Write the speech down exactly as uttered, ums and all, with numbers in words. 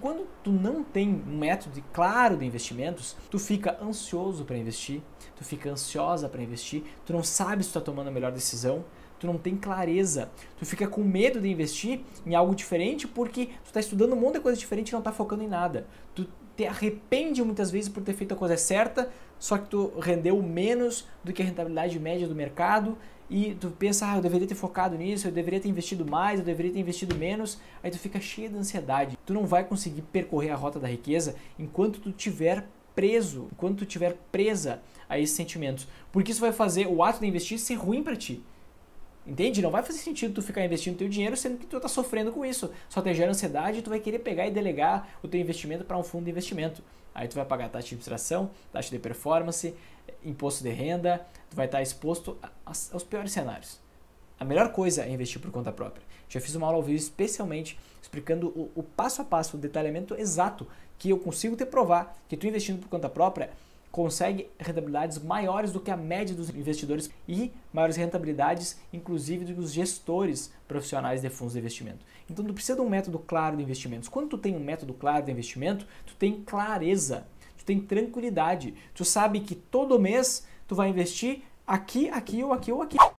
quando tu não tem um método claro de investimentos, tu fica ansioso para investir, tu fica ansiosa para investir, tu não sabe se tu está tomando a melhor decisão, tu não tem clareza, tu fica com medo de investir em algo diferente porque tu está estudando um monte de coisa diferente e não está focando em nada. Tu te arrepende muitas vezes por ter feito a coisa certa, só que tu rendeu menos do que a rentabilidade média do mercado e tu pensa, ah, eu deveria ter focado nisso, eu deveria ter investido mais, eu deveria ter investido menos, aí tu fica cheio de ansiedade. Tu não vai conseguir percorrer a rota da riqueza enquanto tu tiver preso, enquanto tu tiver presa a esses sentimentos, porque isso vai fazer o ato de investir ser ruim para ti. Entende? Não vai fazer sentido tu ficar investindo teu dinheiro sendo que tu tá sofrendo com isso. Só te gera ansiedade e tu vai querer pegar e delegar o teu investimento para um fundo de investimento. Aí tu vai pagar taxa de administração, taxa de performance, imposto de renda, tu vai estar exposto aos piores cenários. A melhor coisa é investir por conta própria. Já fiz uma aula ao vivo especialmente explicando o, o passo a passo, o detalhamento exato que eu consigo te provar que tu investindo por conta própria consegue rentabilidades maiores do que a média dos investidores e maiores rentabilidades, inclusive, dos gestores profissionais de fundos de investimento. Então, tu precisa de um método claro de investimentos. Quando tu tem um método claro de investimento, tu tem clareza, tu tem tranquilidade. Tu sabe que todo mês tu vai investir aqui, aqui ou aqui ou aqui.